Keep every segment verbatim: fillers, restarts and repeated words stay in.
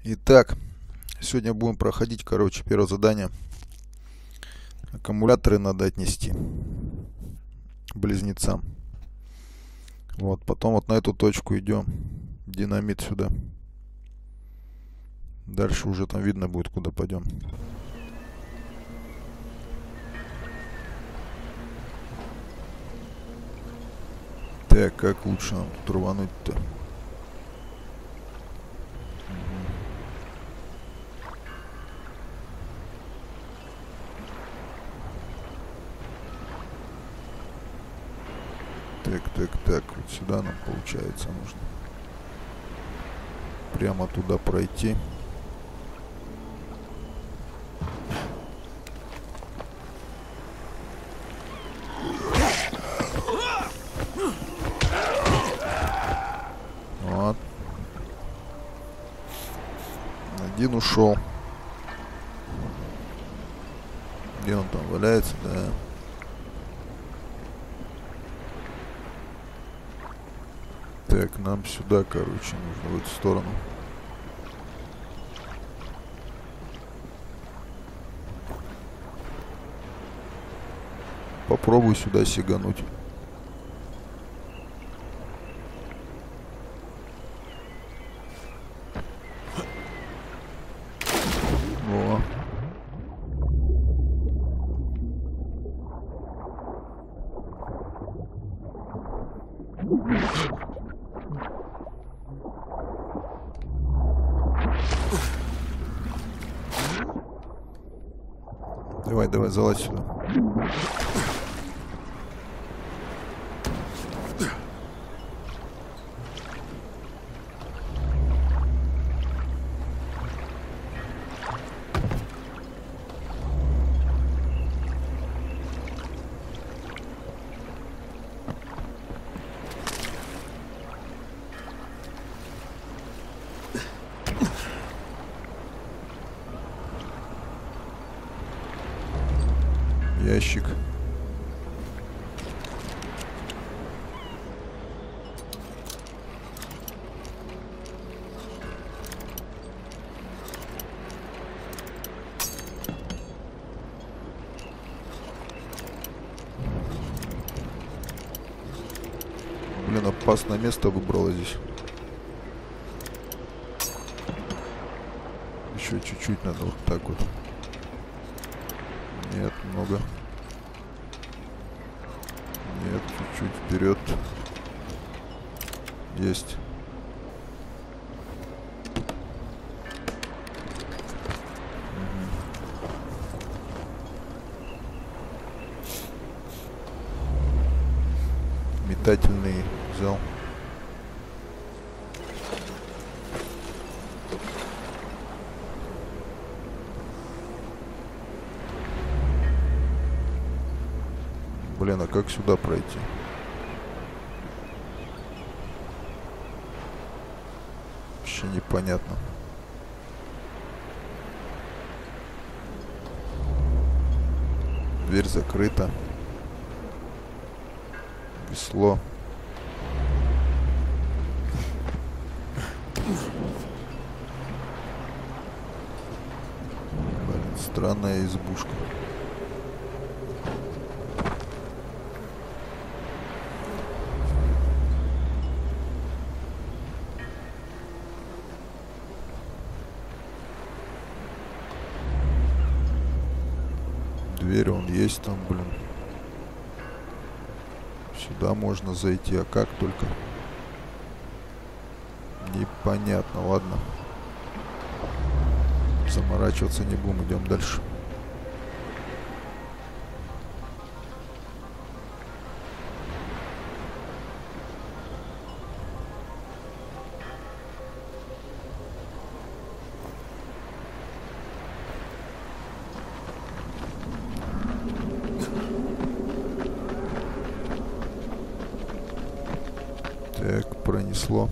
Итак, сегодня будем проходить, короче, первое задание. Аккумуляторы надо отнести близнецам. Вот, потом вот на эту точку идем. Динамит сюда. Дальше уже там видно будет, куда пойдем. Так, как лучше нам тут рвануть-то? Так, так, так, вот сюда нам, получается, нужно прямо туда пройти. Вот. Один ушел. Где он там валяется, да? Так, нам сюда, короче, нужно в эту сторону. Попробуй сюда сигануть. Во. Давай, давай, залазь сюда. Ящик. Блин, опасное место выбрала здесь. Еще чуть-чуть надо вот так вот. Нет, много. Нет, чуть-чуть вперед. Есть. Угу. Метательный взял. Блин, а как сюда пройти? Вообще непонятно. Дверь закрыта. Весло. Блин, странная избушка. Дверь он есть там, блин. Сюда можно зайти, а как только? Непонятно, ладно. Заморачиваться не будем, идем дальше. Так, пронесло.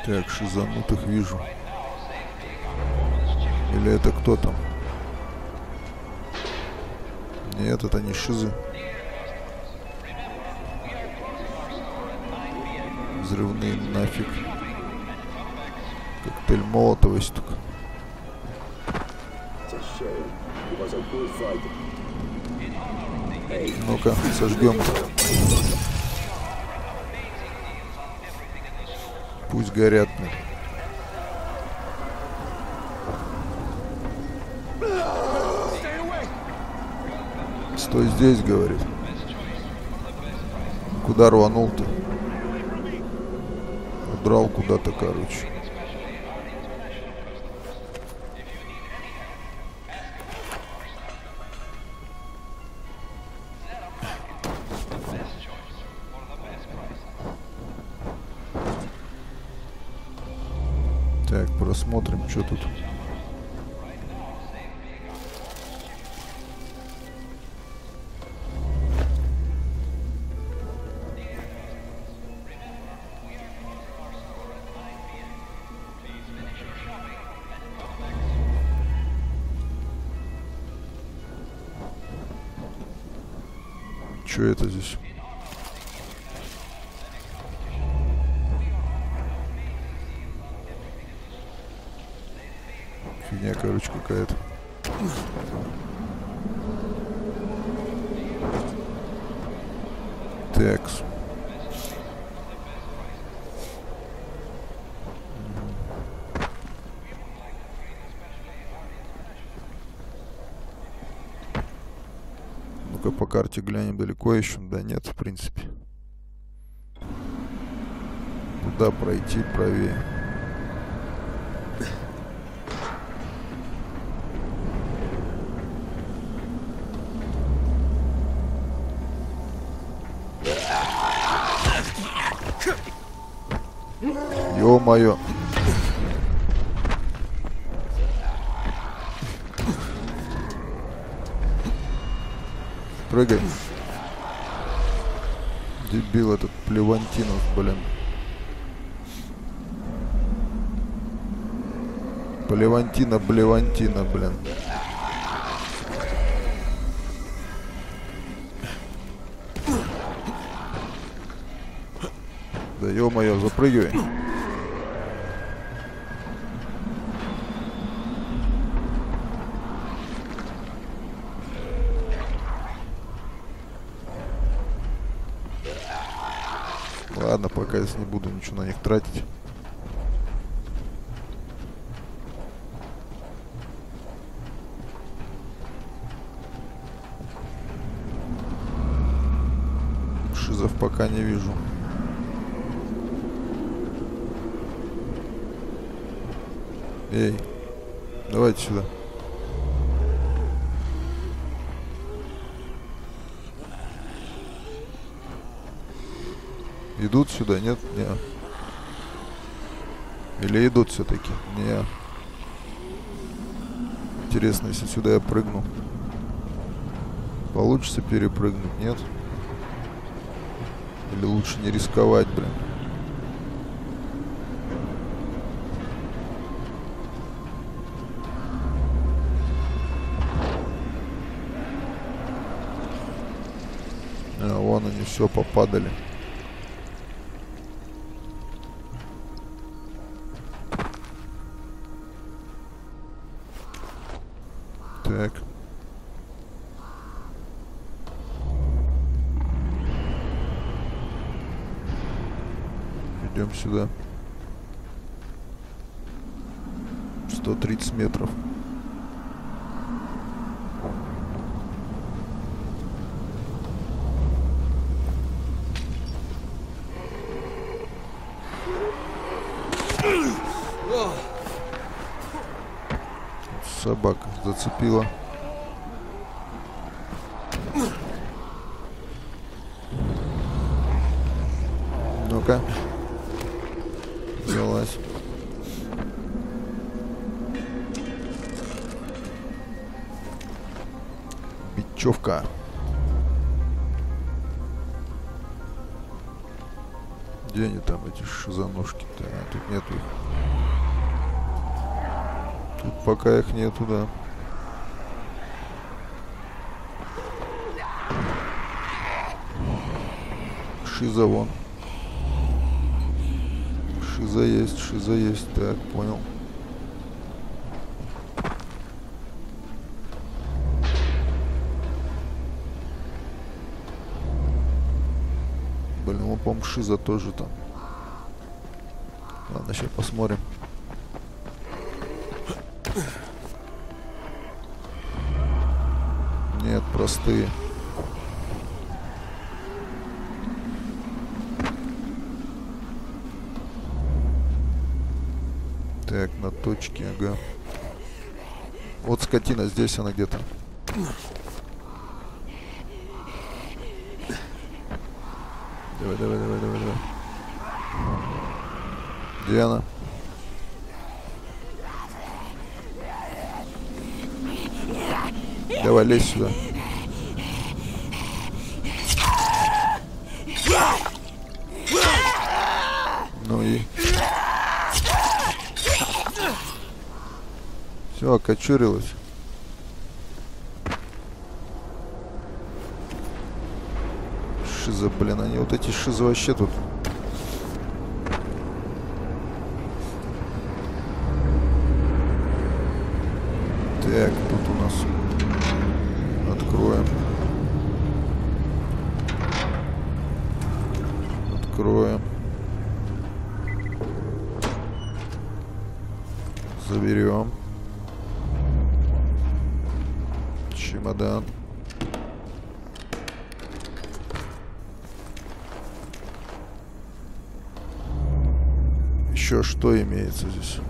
Так, шизанутых вижу. Или это кто там? Нет, это не шизы. Взрывные нафиг. Коктейль Молотова есть только. Ну-ка, сожгем. Пусть горят. Стой здесь, говорит. Куда рванул-то? Удрал куда-то, короче. Так, просмотрим, что тут. Что это здесь? Фигня, короче, какая-то. Такс. Ну-ка по карте глянем, далеко еще? Да нет, в принципе. Куда пройти правее? Ё-моё. Прыгай. Дебил этот Плевантинов, блин. Плевантина, Блевантина, блин. Да ё-моё, запрыгивай. Ладно, пока я не буду ничего на них тратить. Шизов пока не вижу. Эй, давайте сюда. Идут сюда, нет? Не. Или идут все-таки? Не. Интересно, если сюда я прыгну, получится перепрыгнуть, нет? Или лучше не рисковать, блин? А, вон они все попадали. Так. Идем сюда. сто тридцать метров. Собака зацепила. Ну-ка. Взялась. Бечевка. Где они там, эти шизанушки-то? А, тут нету их. Тут пока их нету, да. Шиза вон. Шиза есть, шиза есть. Так, понял. Блин, ну, по-моему, шиза тоже там. Ладно, сейчас посмотрим. Нет, простые. Так, на точке, ага. Вот скотина, здесь она где-то. Давай, давай, давай, давай, давай. Где она? Давай, лезь сюда. Ну и... Все, окочурилась. Шиза, блин, они вот эти шизы вообще тут. Так, тут у нас откроем. Откроем. Заберем. Чемодан. Еще что имеется здесь?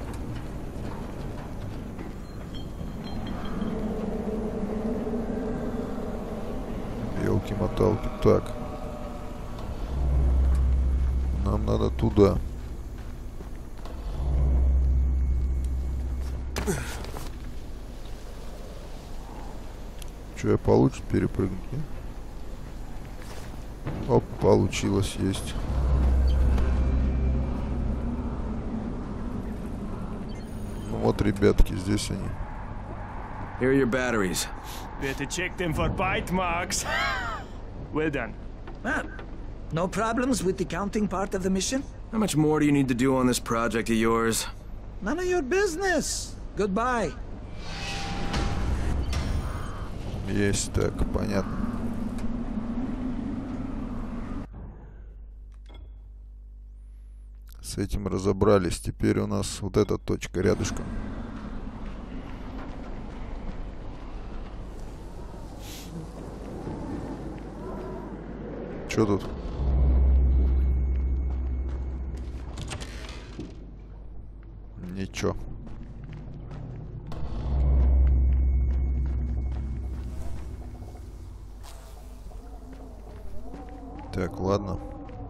Елки-моталки. Так. Нам надо туда. Что я получу? Перепрыгнуть? Нет? Оп, получилось, есть. Ну вот, ребятки, здесь они. Here are your batteries. Better check them for bite marks. Well done. Ah, no problems with the counting part of the mission? How much more do you need to do on this project of yours? None of your business. Goodbye. Есть, так, понятно. С этим разобрались. Теперь у нас вот эта точка рядышком. Что тут? Ничего. Так, ладно.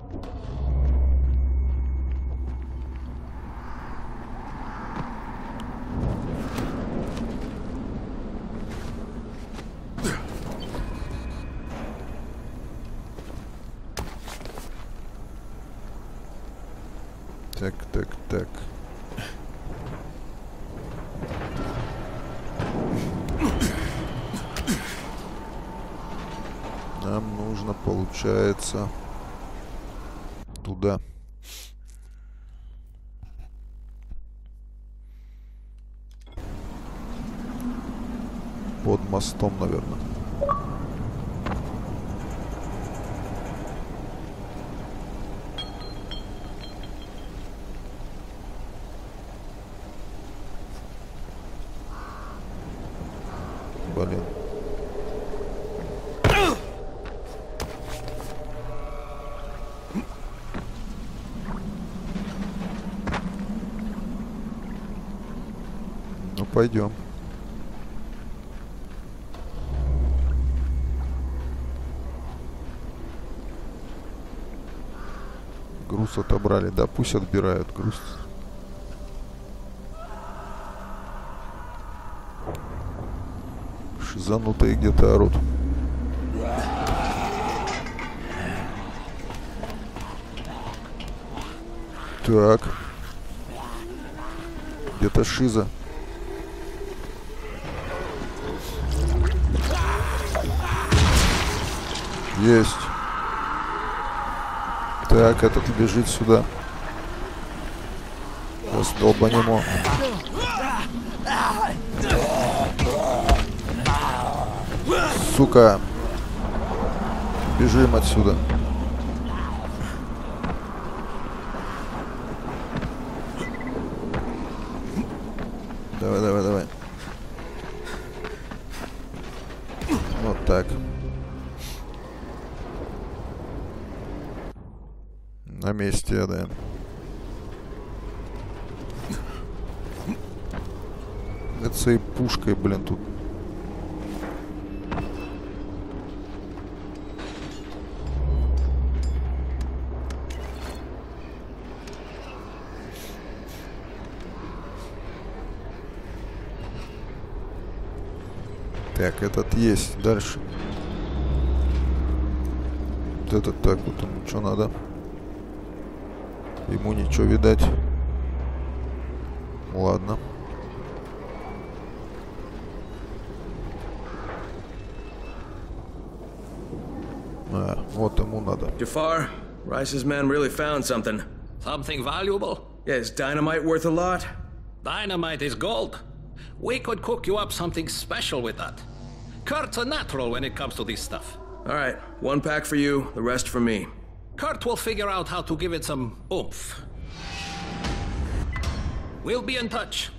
Так, так, так. Нам нужно, получается, туда. Под мостом, наверное. Блин. Ну, пойдем. Груз отобрали. Да, пусть отбирают груз. Шизанутые где-то орут. Так. Где-то шиза. Есть. Так, этот бежит сюда. Сейчас долбанем его. Сука. Бежим отсюда. Давай, давай, давай. Вот так. На месте, да. Это своей пушкой, блин, тут. Так, этот есть. Дальше. Вот этот так вот. Ему что надо? Ему ничего видать. Ладно. А, вот ему надо. Jafar, Rice's men really found something. Something valuable? Yeah, is dynamite worth a lot? Dynamite is gold. We could cook you up something special with that. Kurt's a natural when it comes to this stuff. All right, one pack for you, the rest for me. Kurt will figure out how to give it some oomph. We'll be in touch.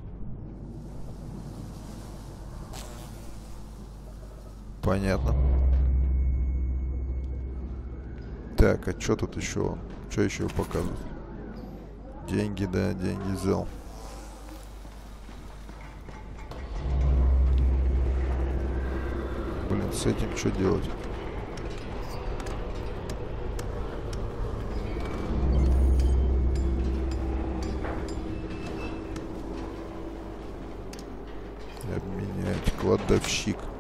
Понятно. Так, а что тут еще? Что еще показывают? Деньги, да, деньги взял. Блин, с этим что делать? Обменять. Кладовщик.